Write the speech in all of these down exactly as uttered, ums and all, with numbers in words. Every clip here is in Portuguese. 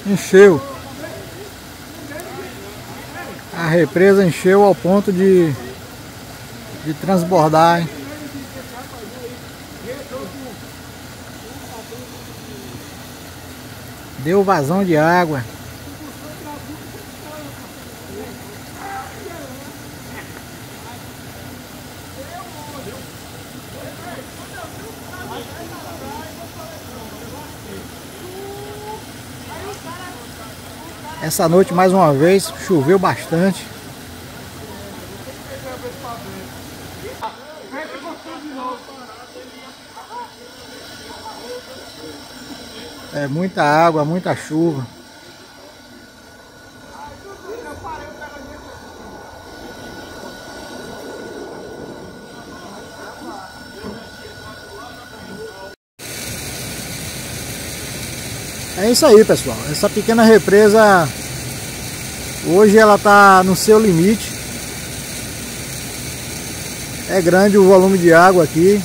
Encheu. A represa encheu ao ponto de, de transbordar, hein? Deu vazão de água. Essa noite, mais uma vez, choveu bastante. É muita água, muita chuva. É isso aí, pessoal. Essa pequena represa hoje ela tá no seu limite. É grande o volume de água aqui.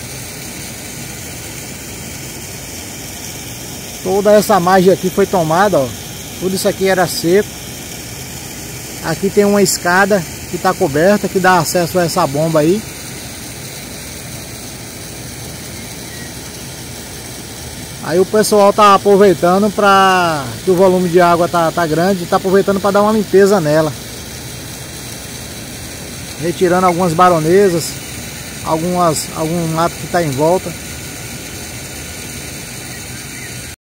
Toda essa margem aqui foi tomada, ó. Tudo isso aqui era seco. Aqui tem uma escada que está coberta, que dá acesso a essa bomba aí. Aí o pessoal tá aproveitando para que o volume de água tá, tá grande, tá aproveitando para dar uma limpeza nela, retirando algumas baronesas, algumas algum mato que está em volta.